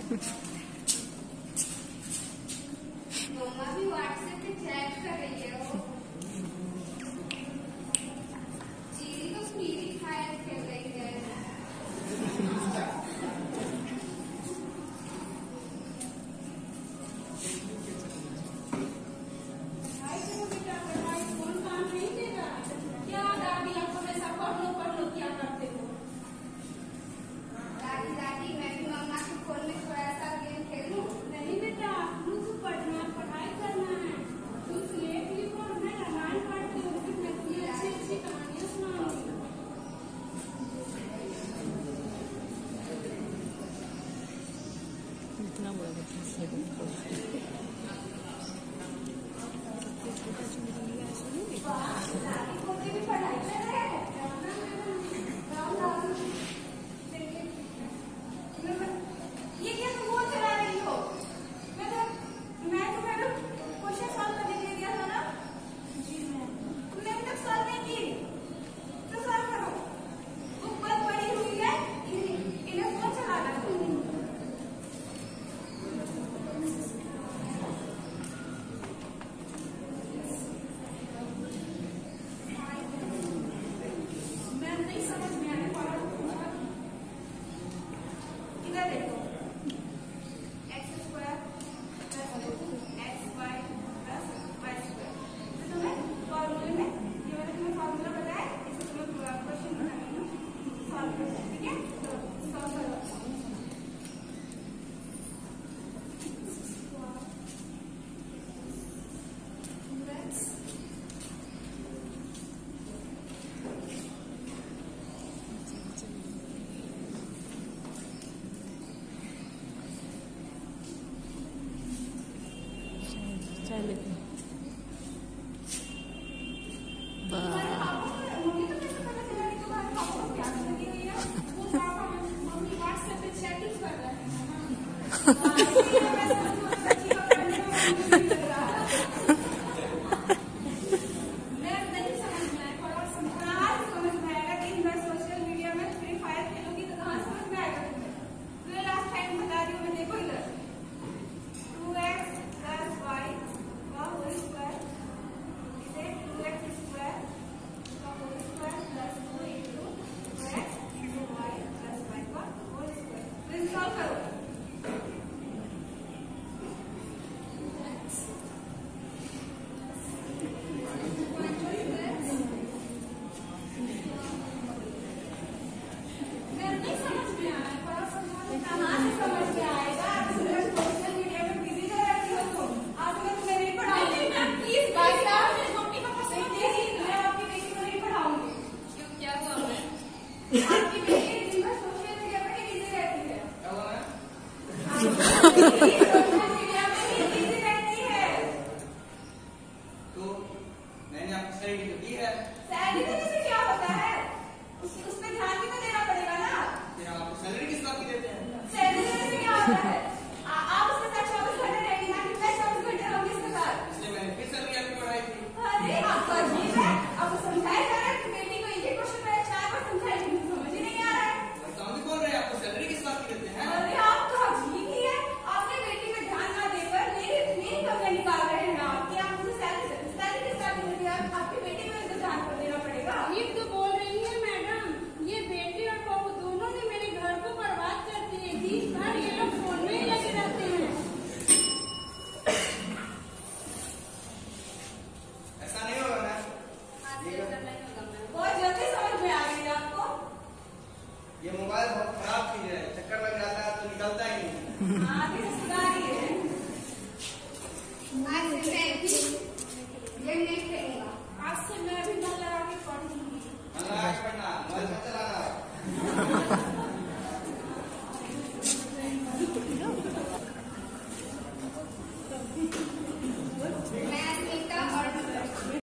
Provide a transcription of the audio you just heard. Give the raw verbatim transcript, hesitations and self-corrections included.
मम्मा भी व्हाट्सएप पे चैट कर रही है। वो चीरी तो फ्री फायर खेल रही है। इतना बड़ा ये क्या तुम वो चला रही हो? मैं तो मैं तो मैडम क्वेश्चन सॉल्व करने के लिए दिया था ना। जी मैम। तुमने अभी तक सॉल्व नहीं की तो सॉल्व करो। बुक बंद पड़ी हुई है, इन्हें फोन चलाना। मैम नहीं समझ में आने वाला। इधर देखो, x square plus x y plus y square. तो तुम्हें फॉर्मूले में ये वाला तुम्हें फॉर्मूला बताया, इसे तुम्हें क्वेश्चन बनाना सॉल्व करना है। ठीक है, तो सॉल्व करो। चले मम्मी तो कैसे पता चला कि तुम्हारे पापा को प्यास लगी हुई है? वो पापा मम्मी व्हाट्सएप पे चैटिंग कर रहे हैं। मैं नहीं समझ में आया, थोड़ा समझ समझ में आएगा कि मैं सोशल मीडिया में फ्री फायर खेलूंगी तो कहाँ समझ में आएगा तुम्हें? तुम्हें लास्ट टाइम बता रही हूँ मैं, देखो इधर टू एक्स प्लस वाई का होल स्क्वायर, इसे टू एक्स स्क्वायर का whole square plus two into x y plus y का होल स्क्वायर। तो इसे सॉल्व करो। मैं नहीं समझ में आया, थोड़ा समझाओ। कहाँ से समझ में आएगा? सोशल मीडिया में बिजी रहती हो तुम। आज मैं तुम्हें नहीं पढ़ाऊंगी। प्लीज गाइस, मेरी मम्मी पापा से मैं आपकी बेटी को नहीं पढ़ाऊंगी। क्यों, क्या हुआ? मैं आपकी बेटी दिन भर सोशल मीडिया पे बिजी रहती है। क्या हुआ है? सोशल मीडिया में ही बिजी रहती है। तो मैंने आपको सैलरी तो दी है। सैलरी देने से क्या होता है? उस उस पे ध्यान भी तो देना पड़ेगा ना। फिर आप आपको सैलरी किस बात की देते हैं? सैलरी देने से क्या होता है? आ- आप उसके साथ चौबीस घंटे रहेंगे ना कि मैं चौबीस घंटे रहूंगी उसके साथ? इसलिए मैंने फिर सैलरी आपकी बढ़ाई थी। अरे आपको अजीब है। आपको समझाया जा रहा है कि बेटी को ये क्वेश्चन मैंने चार बार समझाया, लेकिन समझ ही नहीं आ रहा है। भाई साहब भी बोल रहे हैं आपको सैलरी किस बात की देते हैं? अरे आप तो अजीब ही है। आपने बेटी पे ध्यान ना देकर मेरी मेरी कमियां निकाल रहे हैं आप कि आप मुझे सैलरी सैलरी किस बात की देती है? आपकी बेटी को इसका ध्यान कर देना पड़ेगा। ये तो बोल रही है मैडम, ये बेटी और बहू दोनों ने मेरे घर को बर्बाद कर दिए। दिन भर ये लोग फोन में ही लगे रहते हैं। ऐसा नहीं होगा ना? बहुत जल्दी समझ में आ गई आपको। ये मोबाइल बहुत खराब चीज है, चक्कर लग जाता है तो निकलता ही नहीं। हाँ, अभी सुधारी है। आज से मैं भी ये नहीं खेलूंगा। आज से मैं भी मन लगा के पढ़ूंगी। मन लगा के पढ़ना, मोबाइल मत चलाना।